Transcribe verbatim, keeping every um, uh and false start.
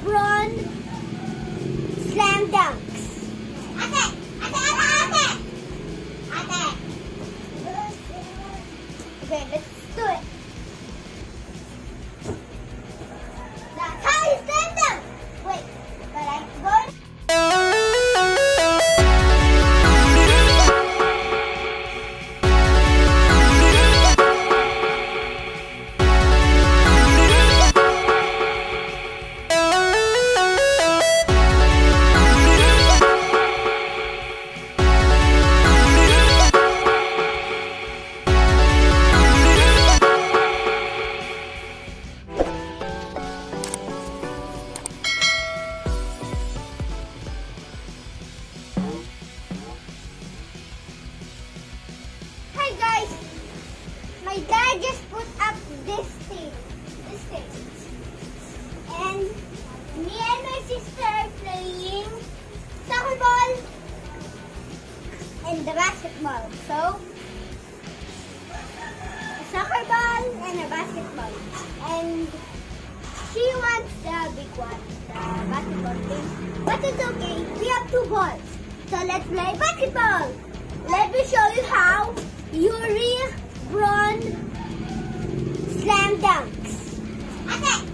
Braun Slam Dunks. Ate! Ate! Ate! Ate! Ate! Okay, let's do it. That's how you stand up. Wait, but I'm going. Hi guys, my dad just put up this thing, this thing, and me and my sister are playing soccer ball and the basketball. So, a soccer ball and a basketball, and she wants the big one, the basketball thing. But it's okay, we have two balls, so let's play basketball. Let me show you how. Yuri Braun Slam Dunks. Okay.